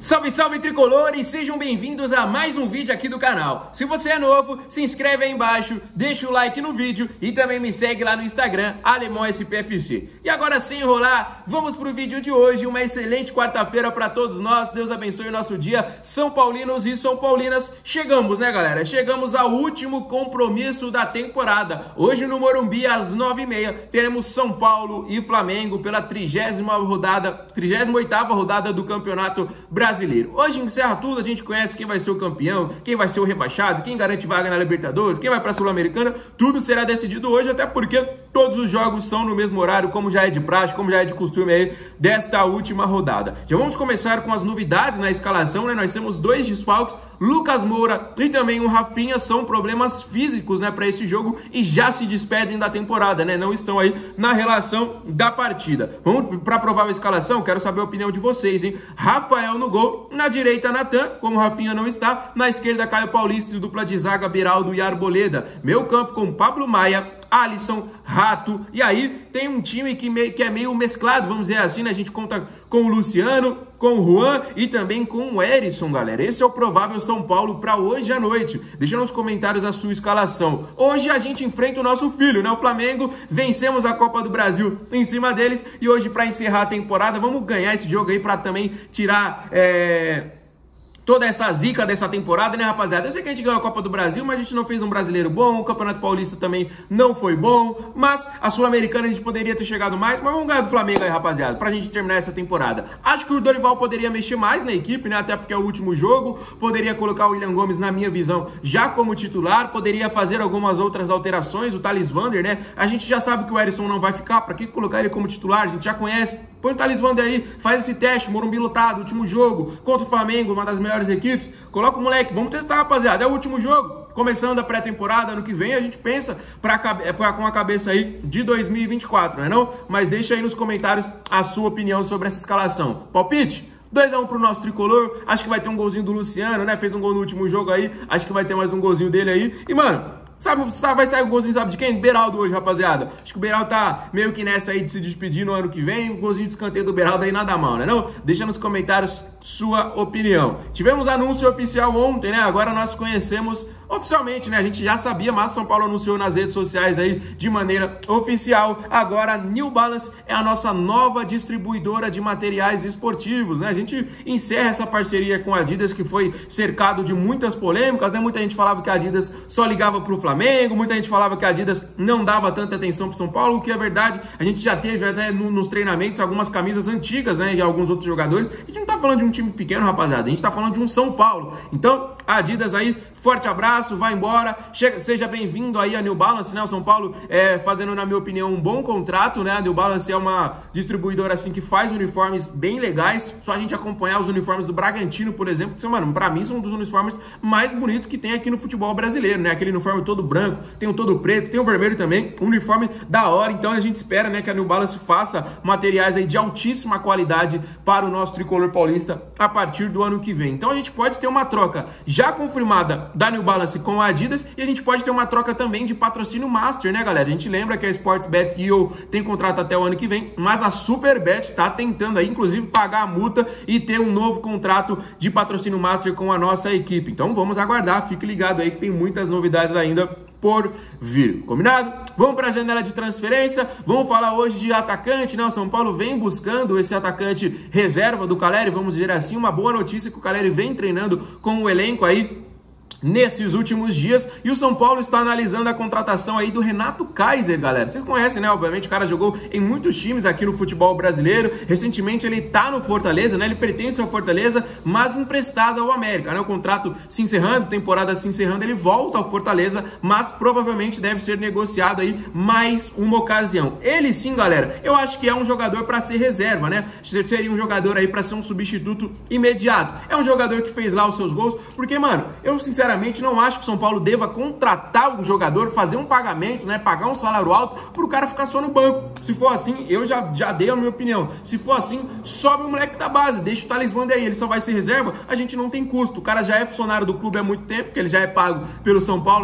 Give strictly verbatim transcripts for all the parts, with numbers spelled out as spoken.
Salve, salve tricolores, sejam bem-vindos a mais um vídeo aqui do canal. Se você é novo, se inscreve aí embaixo, deixa o like no vídeo e também me segue lá no Instagram, Alemão S P F C. E agora sem enrolar, vamos pro vídeo de hoje, uma excelente quarta-feira para todos nós, Deus abençoe o nosso dia, São Paulinos e São Paulinas. Chegamos, né galera? Chegamos ao último compromisso da temporada. Hoje no Morumbi, às nove e meia, teremos São Paulo e Flamengo pela trigésima rodada, trigésima oitava rodada do Campeonato Brasileiro. Brasileiro. Hoje encerra tudo, a gente conhece quem vai ser o campeão, quem vai ser o rebaixado, quem garante vaga na Libertadores, quem vai para a Sul-Americana, tudo será decidido hoje, até porque todos os jogos são no mesmo horário, como já é de praxe, como já é de costume aí desta última rodada. Já vamos começar com as novidades na escalação, né? Nós temos dois desfalques, Lucas Moura e também o Rafinha são problemas físicos, né, para esse jogo e já se despedem da temporada, né? Não estão aí na relação da partida. Vamos para a provável escalação, quero saber a opinião de vocês, hein? Rafael no gol, na direita Natan, como o Rafinha não está, na esquerda Caio Paulista e dupla de zaga Beraldo e Arboleda. Meio campo com Pablo Maia, Alisson, Rato, e aí tem um time que, meio, que é meio mesclado, vamos dizer assim, né? A gente conta com o Luciano, com o Juan e também com o Erisson, galera. Esse é o provável São Paulo para hoje à noite. Deixa nos comentários a sua escalação. Hoje a gente enfrenta o nosso filho, né? O Flamengo, vencemos a Copa do Brasil em cima deles e hoje para encerrar a temporada, vamos ganhar esse jogo aí para também tirar... É... toda essa zica dessa temporada, né, rapaziada? Eu sei que a gente ganhou a Copa do Brasil, mas a gente não fez um brasileiro bom, o Campeonato Paulista também não foi bom, mas a Sul-Americana a gente poderia ter chegado mais, mas vamos ganhar do Flamengo aí, rapaziada, pra gente terminar essa temporada. Acho que o Dorival poderia mexer mais na equipe, né, até porque é o último jogo, poderia colocar o William Gomes, na minha visão, já como titular, poderia fazer algumas outras alterações, o Thales Vander, né, a gente já sabe que o Erisson não vai ficar, pra que colocar ele como titular? A gente já conhece, põe o Thales Vander aí, faz esse teste, Morumbi lotado, último jogo, contra o Flamengo, uma das melhores equipes, coloca o moleque, vamos testar, rapaziada, é o último jogo, começando a pré-temporada, ano que vem a gente pensa pra, pra, com a cabeça aí de dois mil e vinte e quatro, não é não? Mas deixa aí nos comentários a sua opinião sobre essa escalação. Palpite? dois a um pro nosso tricolor, acho que vai ter um golzinho do Luciano, né, fez um gol no último jogo aí, acho que vai ter mais um golzinho dele aí, e mano... Sabe, sabe, vai sair o golzinho, sabe de quem? Beraldo hoje, rapaziada. Acho que o Beraldo tá meio que nessa aí de se despedir no ano que vem. Um golzinho de escanteio do Beraldo aí nada mal, né não? Deixa nos comentários sua opinião. Tivemos anúncio oficial ontem, né? Agora nós conhecemos oficialmente, né? A gente já sabia, mas São Paulo anunciou nas redes sociais aí de maneira oficial. Agora a New Balance é a nossa nova distribuidora de materiais esportivos, né? A gente encerra essa parceria com a Adidas, que foi cercado de muitas polêmicas, né? Muita gente falava que a Adidas só ligava pro Flamengo. Flamengo, muita gente falava que a Adidas não dava tanta atenção para São Paulo, o que é verdade, a gente já teve até no, nos treinamentos algumas camisas antigas, né, e alguns outros jogadores, a gente não tá falando de um time pequeno, rapaziada, a gente tá falando de um São Paulo, então a Adidas aí, forte abraço, vai embora, chega, seja bem-vindo aí a New Balance, né, o São Paulo é, fazendo, na minha opinião, um bom contrato, né, a New Balance é uma distribuidora, assim, que faz uniformes bem legais, só a gente acompanhar os uniformes do Bragantino, por exemplo, que são, mano, pra mim são um dos uniformes mais bonitos que tem aqui no futebol brasileiro, né, aquele uniforme todo branco, tem o todo preto, tem o vermelho também, um uniforme da hora, então a gente espera, né, que a New Balance faça materiais aí de altíssima qualidade para o nosso tricolor paulista a partir do ano que vem. Então a gente pode ter uma troca já confirmada da New Balance com a Adidas e a gente pode ter uma troca também de patrocínio Master, né, galera? A gente lembra que a Sportsbet E O tem contrato até o ano que vem, mas a Superbet está tentando aí, inclusive, pagar a multa e ter um novo contrato de patrocínio Master com a nossa equipe. Então vamos aguardar, fique ligado aí que tem muitas novidades ainda por vir, combinado? Vamos para a janela de transferência, vamos falar hoje de atacante, né? O São Paulo vem buscando esse atacante reserva do Caleri, vamos dizer assim, uma boa notícia que o Caleri vem treinando com o elenco aí nesses últimos dias, e o São Paulo está analisando a contratação aí do Renato Kaiser, galera. Vocês conhecem, né? Obviamente, o cara jogou em muitos times aqui no futebol brasileiro. Recentemente ele tá no Fortaleza, né? Ele pertence ao Fortaleza, mas emprestado ao América, né? O contrato se encerrando, temporada se encerrando, ele volta ao Fortaleza, mas provavelmente deve ser negociado aí mais uma ocasião. Ele sim, galera, eu acho que é um jogador para ser reserva, né? Seria um jogador aí para ser um substituto imediato. É um jogador que fez lá os seus gols, porque, mano, eu sinceramente não acho que o São Paulo deva contratar um jogador, fazer um pagamento, né, pagar um salário alto para o cara ficar só no banco. Se for assim, eu já, já dei a minha opinião. Se for assim, sobe o moleque da base, deixa o Thales Vander aí, ele só vai ser reserva, a gente não tem custo. O cara já é funcionário do clube há muito tempo, que ele já é pago pelo São Paulo, né,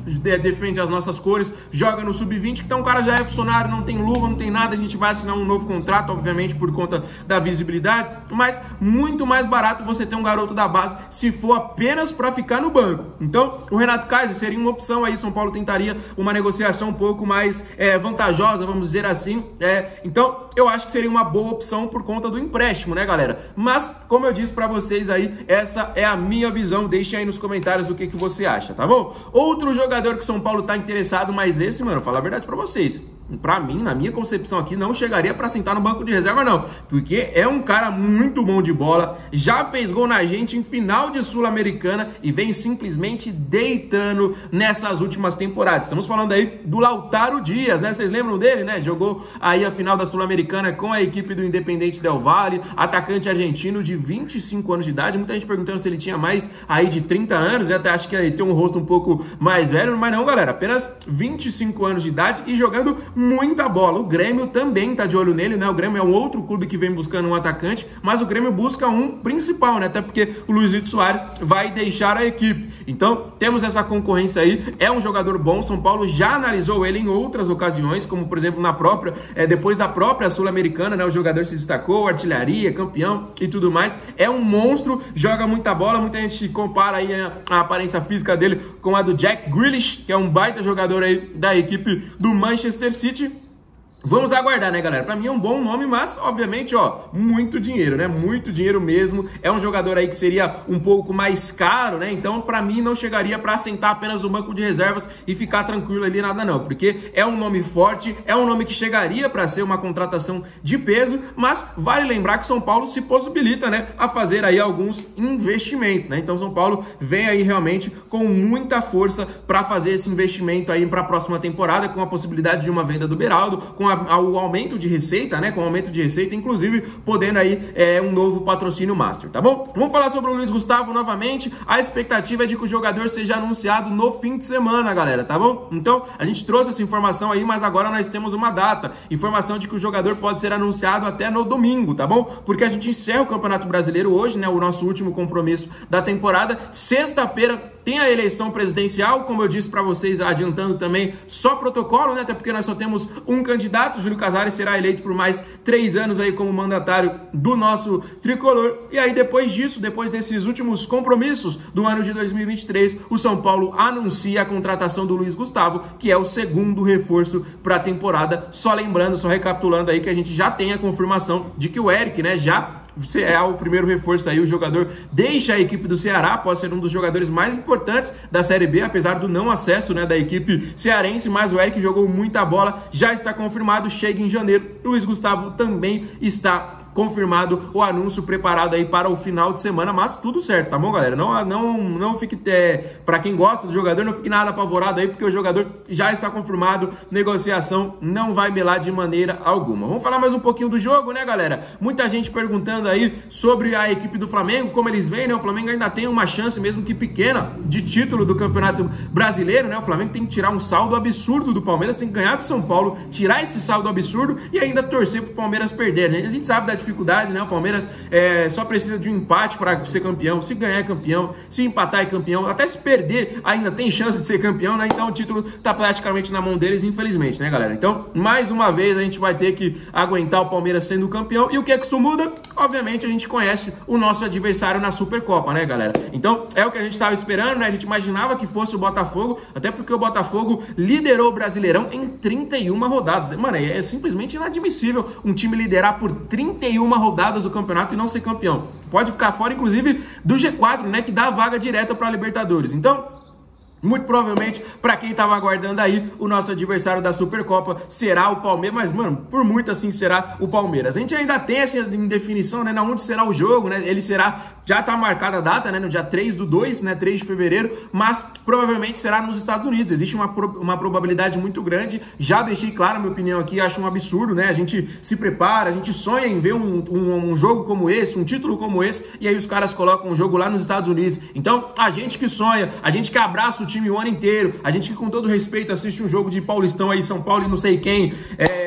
defende as nossas cores, joga no sub vinte, então o cara já é funcionário, não tem luva, não tem nada, a gente vai assinar um novo contrato, obviamente por conta da visibilidade, mas muito mais barato você ter um garoto da base se for apenas para ficar no banco. Então o Renato Kaiser seria uma opção aí, São Paulo tentaria uma negociação um pouco mais é, vantajosa, vamos dizer assim, é, então eu acho que seria uma boa opção por conta do empréstimo, né, galera? Mas, como eu disse para vocês aí, essa é a minha visão, deixa aí nos comentários o que, que você acha, tá bom? Outro jogador que São Paulo tá interessado, mas esse, mano, vou falar a verdade para vocês, pra mim, na minha concepção aqui, não chegaria pra sentar no banco de reserva, não. Porque é um cara muito bom de bola, já fez gol na gente em final de Sul-Americana e vem simplesmente deitando nessas últimas temporadas. Estamos falando aí do Lautaro Dias, né? Vocês lembram dele, né? Jogou aí a final da Sul-Americana com a equipe do Independente Del Valle, atacante argentino de vinte e cinco anos de idade. Muita gente perguntando se ele tinha mais aí de trinta anos, eu até acho que ele tem um rosto um pouco mais velho, mas não, galera, apenas vinte e cinco anos de idade e jogando muita bola. O Grêmio também tá de olho nele, né? O Grêmio é um outro clube que vem buscando um atacante, mas o Grêmio busca um principal, né? Até porque o Luizito Soares vai deixar a equipe. Então, temos essa concorrência aí. É um jogador bom. São Paulo já analisou ele em outras ocasiões, como por exemplo na própria, é, depois da própria Sul-Americana, né? O jogador se destacou, artilharia, campeão e tudo mais. É um monstro, joga muita bola. Muita gente compara aí a, a aparência física dele com a do Jack Grealish, que é um baita jogador aí da equipe do Manchester City. Vamos aguardar, né, galera? Pra mim é um bom nome, mas, obviamente, ó, muito dinheiro, né? Muito dinheiro mesmo. É um jogador aí que seria um pouco mais caro, né? Então, pra mim, não chegaria pra sentar apenas no banco de reservas e ficar tranquilo ali, nada não. Porque é um nome forte, é um nome que chegaria pra ser uma contratação de peso, mas vale lembrar que São Paulo se possibilita, né, a fazer aí alguns investimentos, né? Então, São Paulo vem aí realmente com muita força pra fazer esse investimento aí pra próxima temporada, com a possibilidade de uma venda do Beraldo, com a ao aumento de receita, né? Com o aumento de receita, inclusive podendo aí é, um novo patrocínio master, tá bom? Vamos falar sobre o Luiz Gustavo novamente. A expectativa é de que o jogador seja anunciado no fim de semana, galera, tá bom? Então, a gente trouxe essa informação aí, mas agora nós temos uma data. Informação de que o jogador pode ser anunciado até no domingo, tá bom? Porque a gente encerra o Campeonato Brasileiro hoje, né? O nosso último compromisso da temporada. Sexta-feira tem a eleição presidencial, como eu disse para vocês, adiantando também, só protocolo, né? Até porque nós só temos um candidato. Júlio Casares será eleito por mais três anos aí como mandatário do nosso tricolor. E aí depois disso, depois desses últimos compromissos do ano de dois mil e vinte e três, o São Paulo anuncia a contratação do Luiz Gustavo, que é o segundo reforço para a temporada. Só lembrando, só recapitulando aí que a gente já tem a confirmação de que o Eric, né, já é o primeiro reforço aí, o jogador deixa a equipe do Ceará, pode ser um dos jogadores mais importantes da Série B, apesar do não acesso, né, da equipe cearense, mas o Eric jogou muita bola, já está confirmado, chega em janeiro. Luiz Gustavo também está confirmado, o anúncio preparado aí para o final de semana, mas tudo certo, tá bom, galera? Não, não, não fique, é, para quem gosta do jogador, não fique nada apavorado aí, porque o jogador já está confirmado, negociação não vai melar de maneira alguma. Vamos falar mais um pouquinho do jogo, né, galera? Muita gente perguntando aí sobre a equipe do Flamengo, como eles vêm, né? O Flamengo ainda tem uma chance, mesmo que pequena, de título do Campeonato Brasileiro, né? O Flamengo tem que tirar um saldo absurdo do Palmeiras, tem que ganhar do São Paulo, tirar esse saldo absurdo e ainda torcer pro Palmeiras perder, né? A gente sabe da dificuldade, né? O Palmeiras é, só precisa de um empate para ser campeão. Se ganhar é campeão, se empatar é campeão, até se perder ainda tem chance de ser campeão, né? Então o título tá praticamente na mão deles, infelizmente, né, galera? Então, mais uma vez a gente vai ter que aguentar o Palmeiras sendo campeão. E o que é que isso muda? Obviamente a gente conhece o nosso adversário na Supercopa, né, galera? Então é o que a gente estava esperando, né? A gente imaginava que fosse o Botafogo, até porque o Botafogo liderou o Brasileirão em trinta e uma rodadas. Mano, é simplesmente inadmissível um time liderar por trinta e uma rodadas do campeonato e não ser campeão. Pode ficar fora, inclusive, do G quatro, né, que dá a vaga direta para a Libertadores. Então, muito provavelmente, para quem tava aguardando aí, o nosso adversário da Supercopa será o Palmeiras, mas, mano, por muito assim será o Palmeiras. A gente ainda tem essa indefinição, né, na onde será o jogo, né, ele será, já tá marcada a data, né, no dia três do dois, né, três de fevereiro, mas provavelmente será nos Estados Unidos. Existe uma, pro, uma probabilidade muito grande, já deixei claro a minha opinião aqui, acho um absurdo, né, a gente se prepara, a gente sonha em ver um, um, um jogo como esse, um título como esse, e aí os caras colocam um jogo lá nos Estados Unidos. Então, a gente que sonha, a gente que abraça o time o ano inteiro, a gente que com todo respeito assiste um jogo de Paulistão aí, São Paulo e não sei quem, é,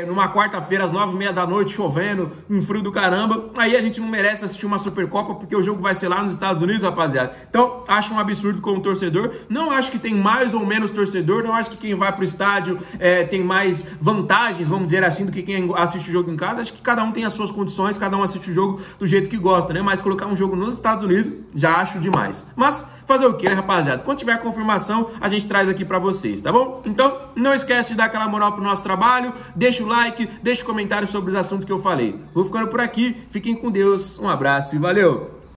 numa quarta-feira às nove e meia da noite, chovendo, um frio do caramba, aí a gente não merece assistir uma Supercopa, porque o jogo vai ser lá nos Estados Unidos, rapaziada. Então, acho um absurdo como torcedor. Não acho que tem mais ou menos torcedor, não acho que quem vai pro estádio é, tem mais vantagens, vamos dizer assim, do que quem assiste o jogo em casa. Acho que cada um tem as suas condições, cada um assiste o jogo do jeito que gosta, né? Mas colocar um jogo nos Estados Unidos, já acho demais. Mas fazer o que, né, rapaziada? Quando tiver a confirmação, a gente traz aqui pra vocês, tá bom? Então, não esquece de dar aquela moral pro nosso trabalho, deixa o like, deixa o comentário sobre os assuntos que eu falei. Vou ficando por aqui, fiquem com Deus, um abraço e valeu!